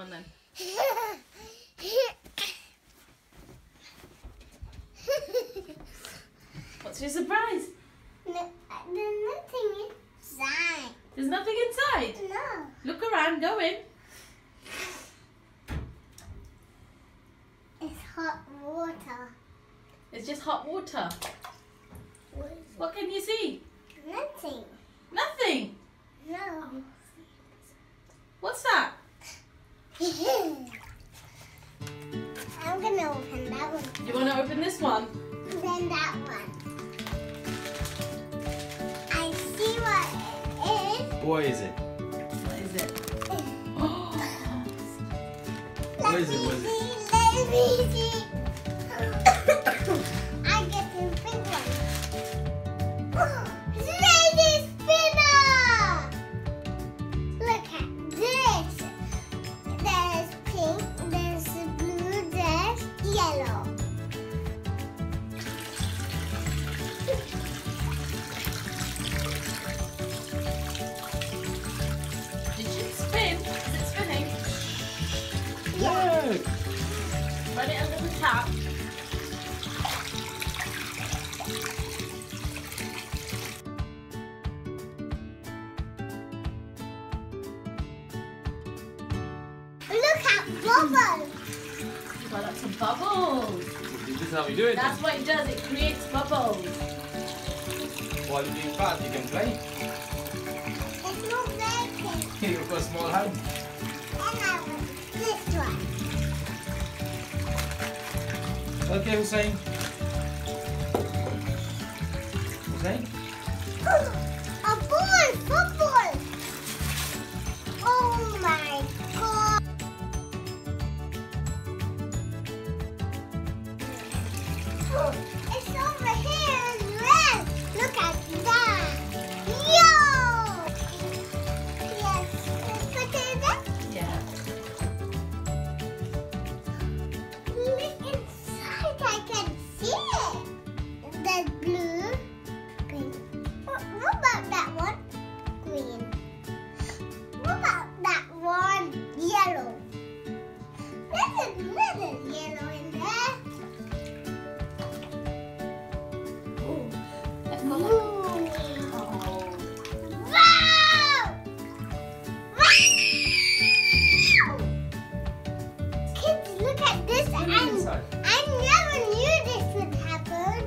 on then. What's your surprise? No, there's nothing inside. There's nothing inside? No. Look around, go in. It's hot water. It's just hot water. What can you see? Nothing. Nothing. No. What's that? I'm gonna open that one. You want to open this one? Then that one. I see what it is. What is it? What is it? What is it? What is it? Let me see. I get the big one. Lady spinner! Look at this. There's pink, there's blue, there's yellow. Did you spin? Is it spinning? Look! Run it under the tap. Look at bubbles. You've got lots of bubbles. This is how we do it. That's what it does. It creates bubbles. While you're doing fast, you can play. It's not working. You've got a small hand. And I want this one. Okay, Hussein. Hussein? A ball! Football! Oh my god! It's over here as well! Look at that! Yo! Yes, let's put it there. Yeah. Look inside, I can see it! There's blue, green. What about that one? Green. What about that one? Yellow. There's a little yellow in there. Let's go. Ooh. Oh. Wow! Wow! Kids, look at this. What is inside? I never knew this would happen.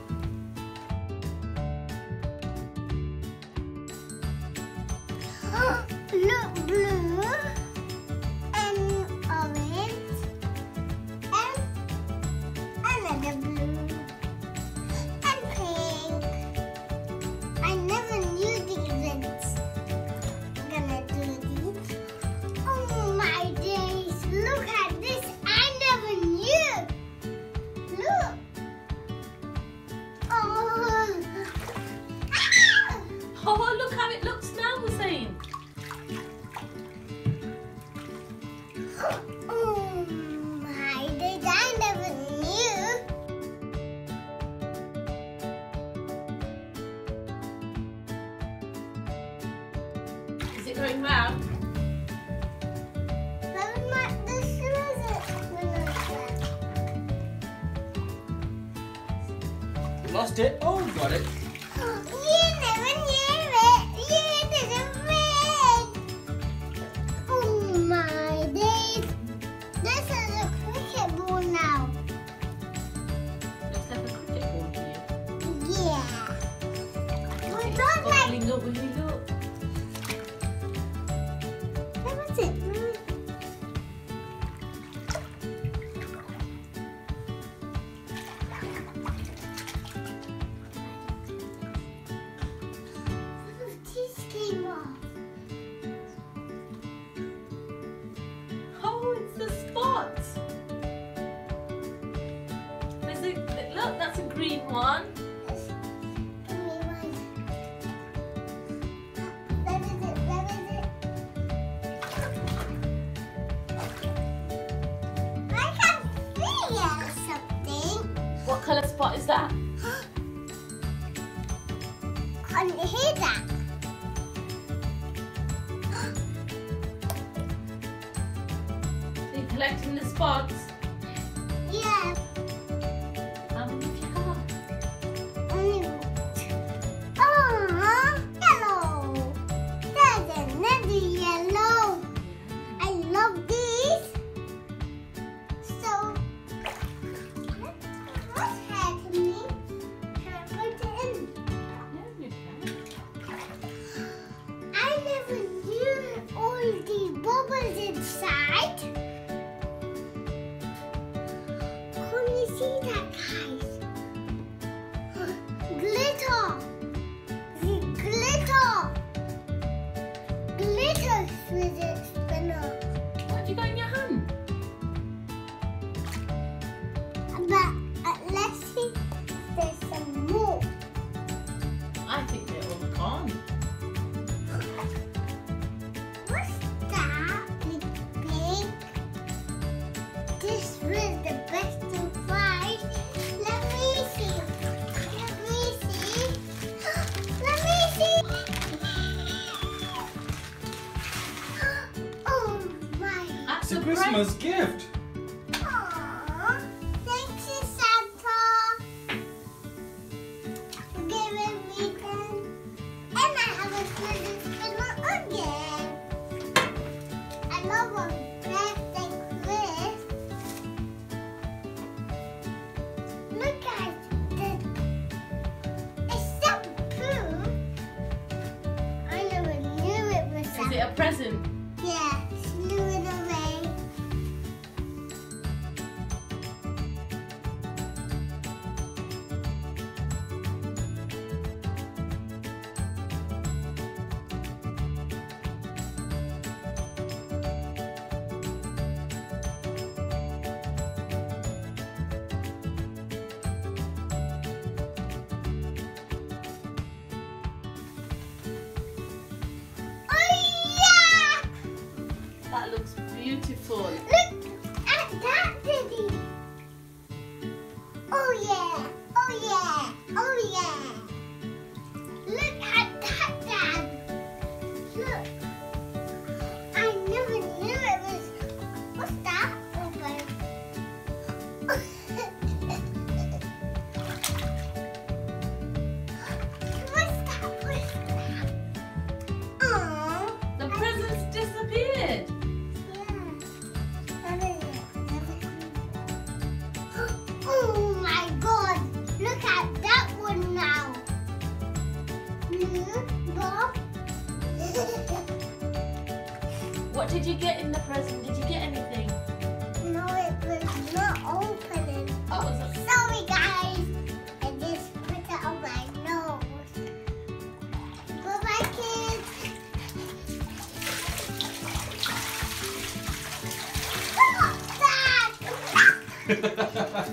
Look, blue and orange and another blue and pink. I never knew these ones gonna do these. Oh my days! Look at this! I never knew. Look. Oh. Ah! Oh, look how it looks now, Hussein. Oh my days! I never knew. Is it going round? This was it. Lost it? Oh, got it. You never knew it. You didn't win. Oh my days! This is a cricket ball now. Looks like a cricket ball to you. Yeah. We don't like. Wiggling up, wiggling up. Where was it? Teeth came off. Oh, it's the spots. Look, that's a green one. Give me one. Where is it? Where is it? I can see something. What colour spot is that? Can you hear that? collecting the spots. Yeah. How many have you got? Only yellow. There's another yellow. I love these. So, what's happening? Can I put it in? Yeah, you can. I never knew all the bubbles inside. Can you see that, guys? Glitter. The glitter. Glitter fidget spinner. What have you got in your hand? But let's see if there's some more. I think they're all gone. What's that? Big. This was the best surprise. Let me see. Let me see. Let me see. Oh my. That's It's a Christmas gift. Aww. Thank you, Santa. For giving me them. And I have a fidget spinner again. I love a birthday quiz. Look at this. It's shampoo. I never knew it was Is shampoo. it a present? Yeah, slew it away. Oh yeah! That looks beautiful. Look at that, Diddy. Oh yeah! Oh yeah! Oh yeah! Look at that, Dad. Look. I never knew it was. What's that? What's that? What's that? Aww. The presents disappeared. Oh my God! Look at that one now. Bob. What did you get in the present? Did you get anything? No, it was not opening. What was it? Sorry, guys. I just put it on my nose. Bye-bye, kids. Stop that!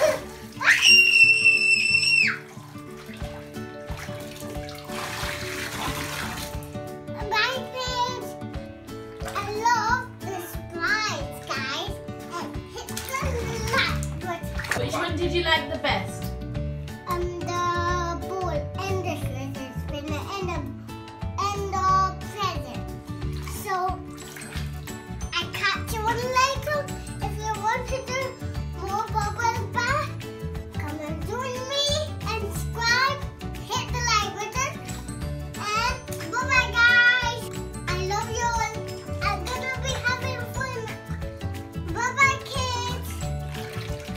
Bye, kids. I love the slides, guys. And hit the like button. Which one did you like the best?